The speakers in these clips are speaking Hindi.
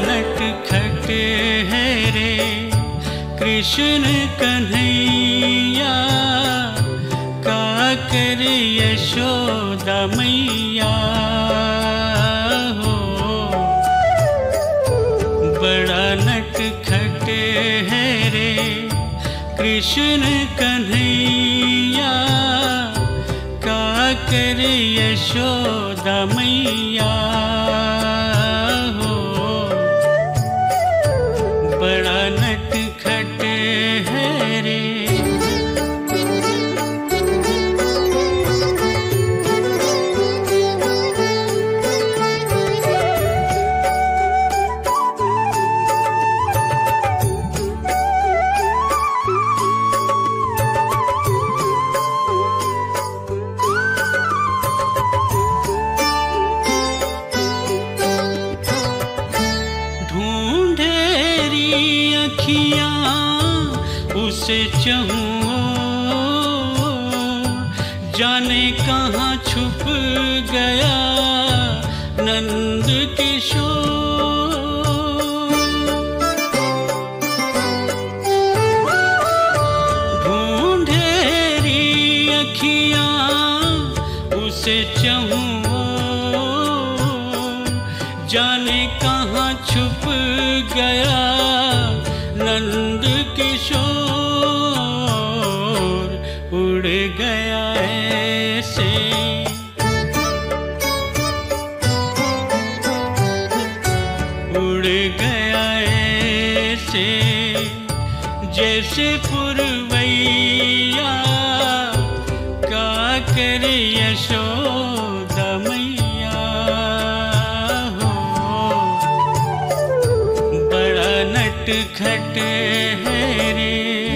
नटखट है रे कृष्ण कन्हैया, का कर यशोदा मैया हो। बड़ा नटखट है रे कृष्ण कन्हैया, का कर यशोदा मैया हो। बड़ा नटखट है रे। उसे चाहूं जाने कहाँ छुप गया नंद किशोर। ढूंढेरी अखियां उसे चाहूं जाने कहाँ छुप गया नंद किशोर। उड़ गया ऐसे उड़ गया ऐसे जैसे पुरवैया, का कर यशोदा मैया हो। बड़ा नटखट है रे।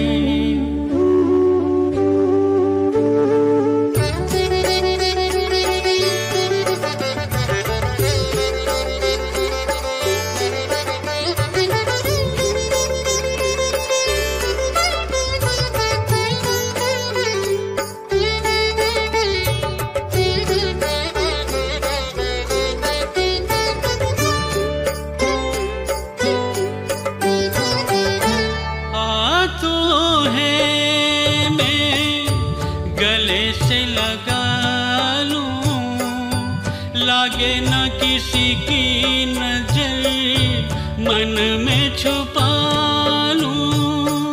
गले से लगा लूं लागे न किसी की नजर, मन में छुपा लूं।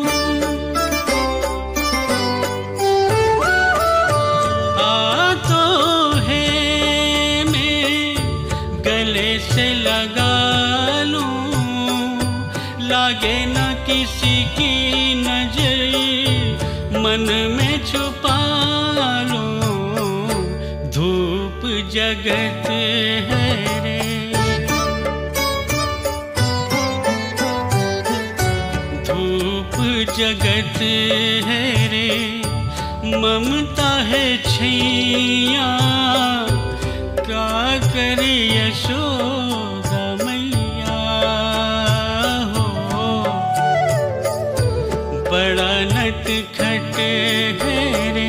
आ तो है मैं गले से लगा लूं लागे न किसी की नजर, मन में छुपा लूं। धूप जगत है रे धूप जगत है रे, ममता है छैया, का कर यशोदा मैया हो। बड़ा नटखट है रे।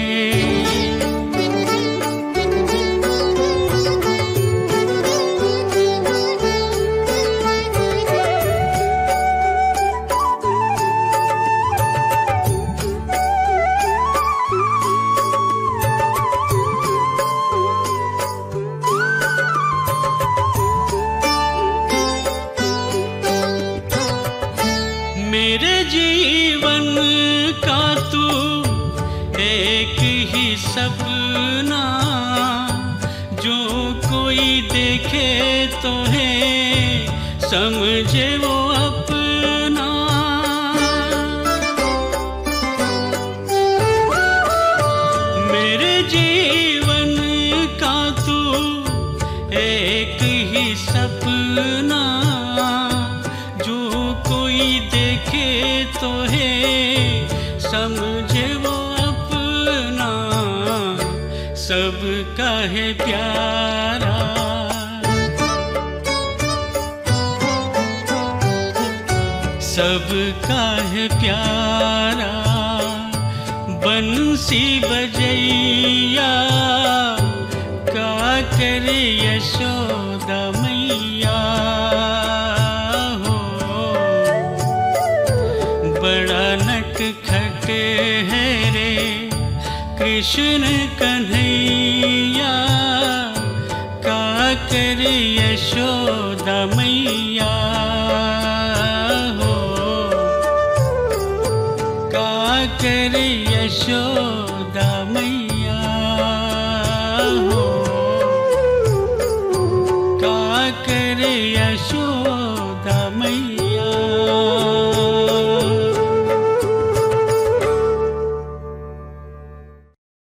मेरे जीवन का तू एक ही सपना, जो कोई देखे तो है समझे वो अपना। मेरे जीवन का तू एक ही सपना, जो कोई देखे तो है समझे वो अपना। सबका है प्यारा सबका है प्यारा, बंसी बजैया, का कर यशोदा मैया कृष्ण कन्हैया का कर यशोदा मैया हो, का कर यशोदा मैया हो, का कर यशोदा मैया।